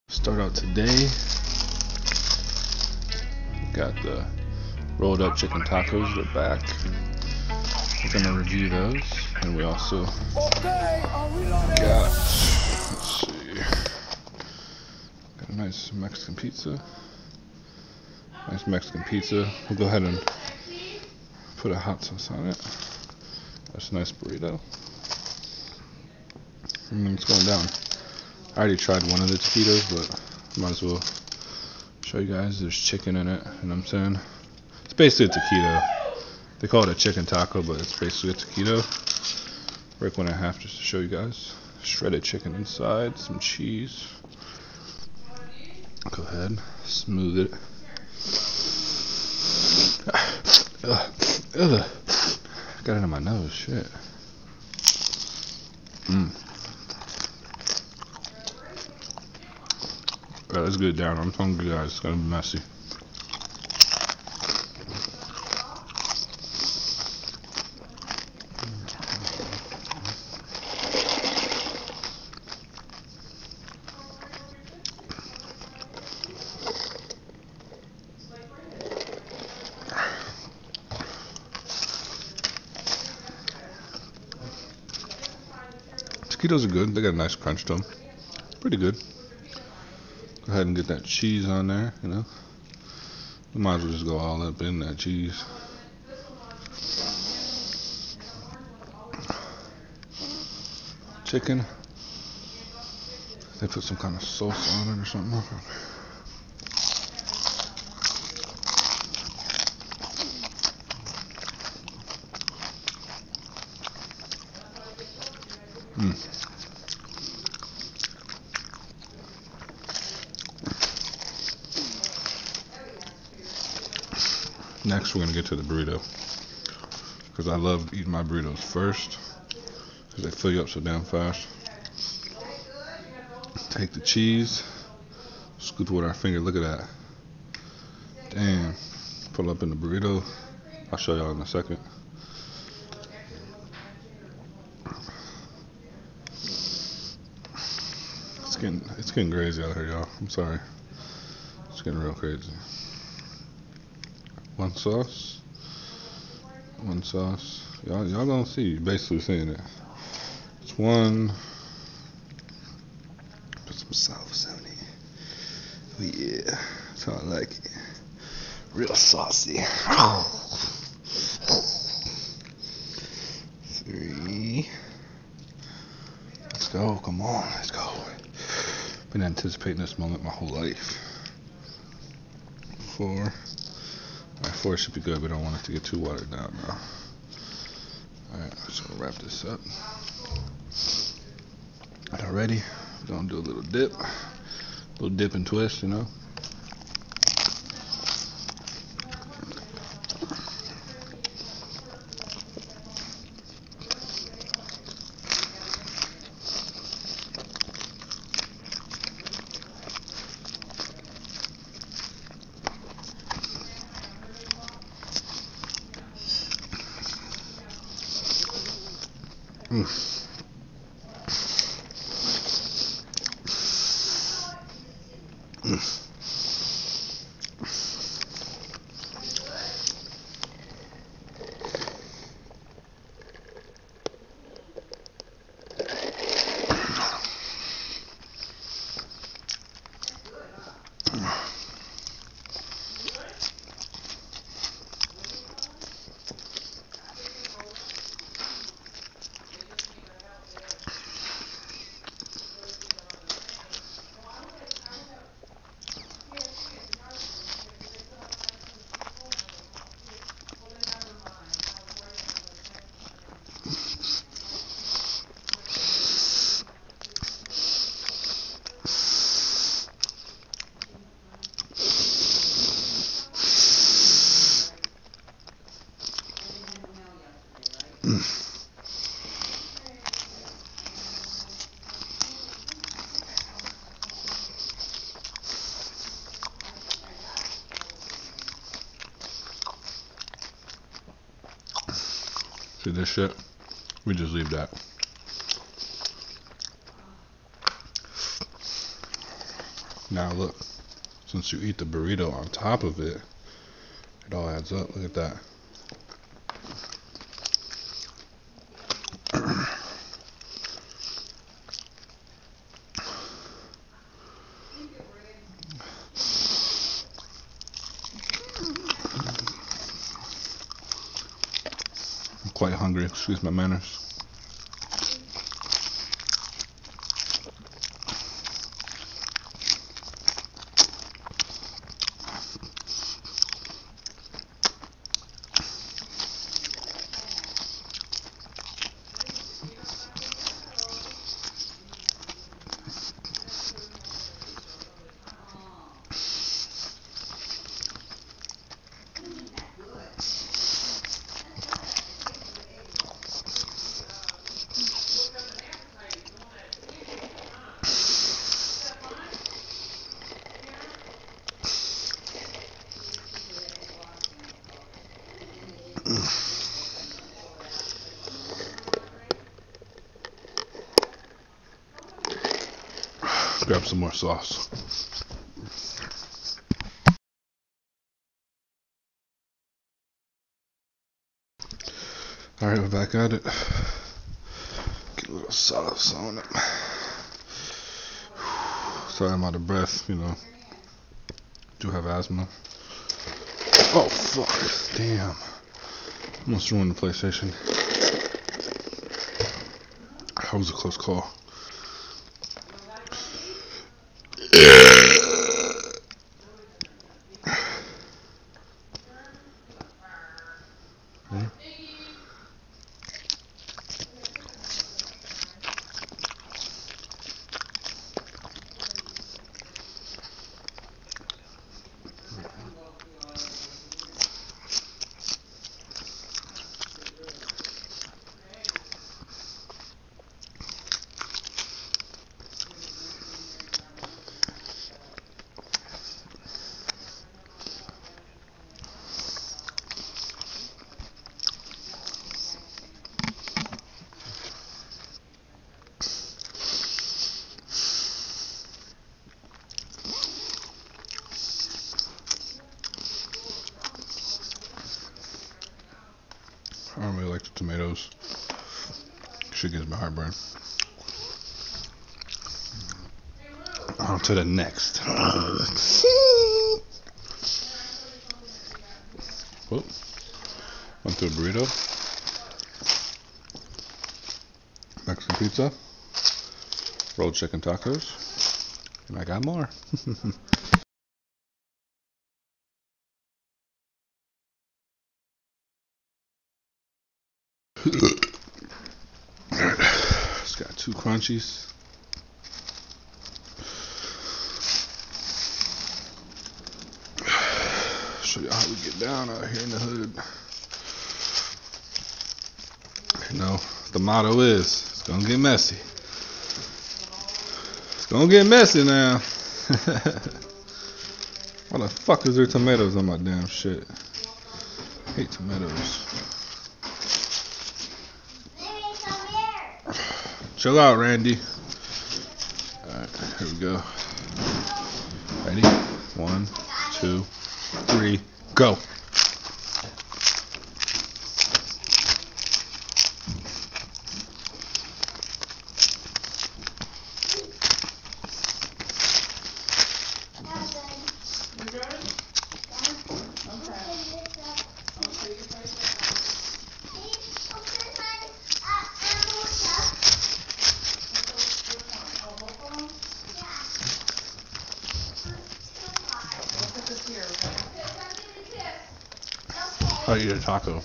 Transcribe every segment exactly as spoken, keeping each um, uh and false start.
Start out today. Got the rolled up chicken tacos. They're back. We're gonna review those, and we also got, let's see, got a nice Mexican pizza. Nice Mexican pizza. We'll go ahead and put a hot sauce on it. That's a nice burrito. And it's going down. I already tried one of the taquitos, but might as well show you guys. There's chicken in it, you know what I'm saying? It's basically a taquito. They call it a chicken taco, but it's basically a taquito. Break one in half just to show you guys. Shredded chicken inside, some cheese. Go ahead, smooth it. Ugh, ugh. Got it in my nose, shit. Mmm. Alright, let's get it down. I'm telling you guys, it's gonna be messy. Taquitos are good. They got a nice crunch to them. Pretty good. Go ahead and get that cheese on there, you know. We might as well just go all up in that cheese. Chicken. They put some kind of sauce on it or something. Mm. Next, we're gonna get to the burrito, because I love eating my burritos first, because they fill you up so damn fast. Take the cheese, scoop it with our finger. Look at that. Damn. Pull up in the burrito. I'll show y'all in a second. It's getting it's getting crazy out here, y'all. I'm sorry. It's getting real crazy. One sauce, one sauce. Y'all, y'all gonna see. You're basically seeing it. It's one. Put some sauce on it. Oh yeah, that's how I like it. Real saucy. Three. Let's go. Come on, let's go. Been anticipating this moment my whole life. Four. Alright, four should be good. We don't want it to get too watered down now. Alright, I'm just gonna wrap this up. Y'all ready? We're gonna do a little dip. A little dip and twist, you know. Mm. Mm. See this shit? We just leave that. Now look, since you eat the burrito on top of it, it all adds up. Look at that. I'm quite hungry, excuse my manners. Grab some more sauce. Alright, we're back at it. Get a little sauce on it. Sorry I'm out of breath, you know. Do have asthma. Oh fuck, damn. Almost ruined the PlayStation. That was a close call. Hmm? I don't really like the tomatoes. Shit gives me heartburn. On to the next. Whoop. Went to a burrito. Mexican pizza. Rolled chicken tacos. And I got more. It's got two crunchies. Show you how we get down out here in the hood. You know, the motto is, it's gonna get messy. It's gonna get messy now. Why the fuck is there tomatoes on my damn shit? I hate tomatoes. Chill out, Randy. Alright, here we go. Ready? One, two, three, go. How do you eat a taco?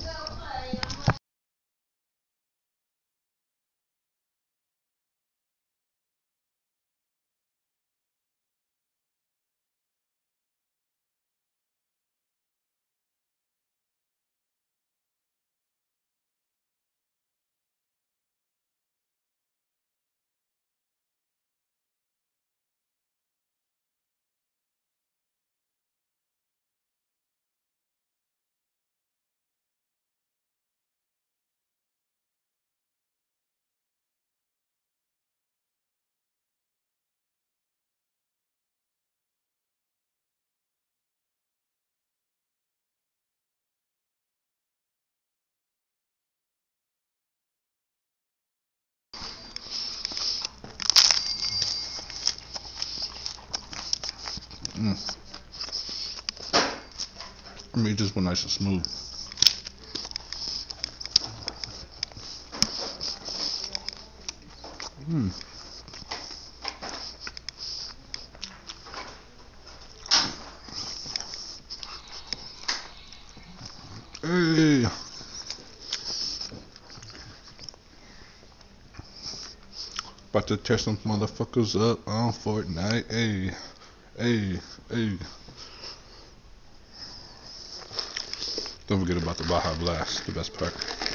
Mm. I mean, just went nice and smooth. Mm. Hey. About to tear some motherfuckers up on Fortnite. Hey. Hey. Hey. Don't forget about the Baja Blast, the best part.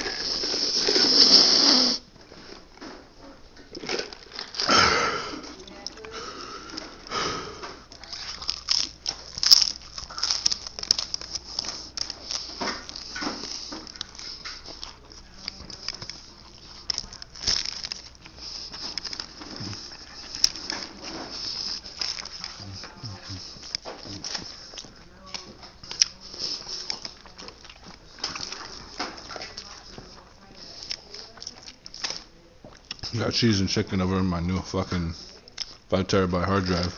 Got cheese and chicken over in my new fucking five terabyte hard drive.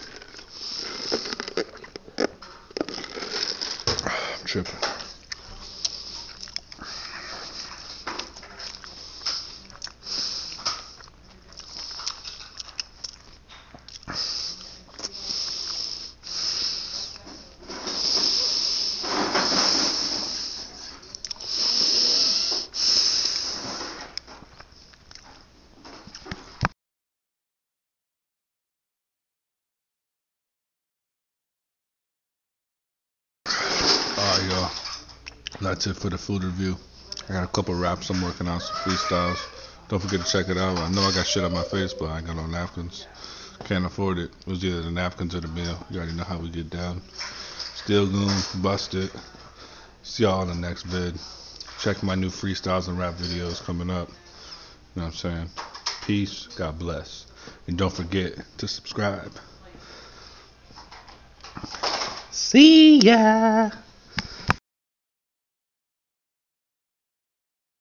I'm tripping. Alright, y'all. That's it for the food review. I got a couple raps I'm working on, some freestyles. Don't forget to check it out. I know I got shit on my face, but I ain't got no napkins. Can't afford it. It was either the napkins or the meal. You already know how we get down. Still goon, bust it. See y'all in the next vid. Check my new freestyles and rap videos coming up. You know what I'm saying? Peace. God bless. And don't forget to subscribe. See ya.